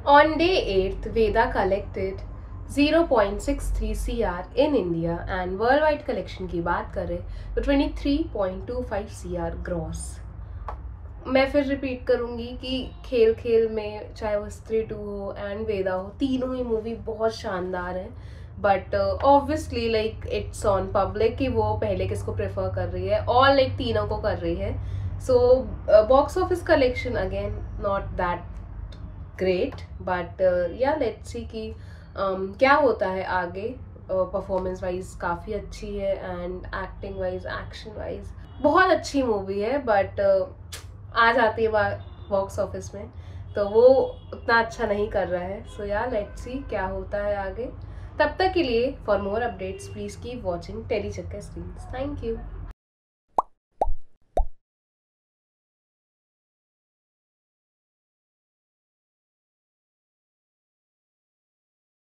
On day 8th, Veda collected 0.63 CR in India and worldwide collection की बात करें तो 23.25 CR ग्रॉस। मैं फिर रिपीट करूँगी कि खेल खेल में चाहे वो स्त्री 2 हो एंड वेदा हो, तीनों ही मूवी बहुत शानदार है। But obviously like it's on public कि वो पहले किसको प्रेफर कर रही है, और लाइक तीनों को कर रही है। So box office collection again not that great, but yeah let's see कि क्या होता है आगे। परफॉर्मेंस वाइज काफ़ी अच्छी है and acting wise, action wise बहुत अच्छी मूवी है। बट आ जाती है बॉक्स ऑफिस में तो वो उतना अच्छा नहीं कर रहा है। सो या लेट्स सी क्या होता है आगे। तब तक के लिए for more updates please keep watching telly Chakkar screens. Thank you.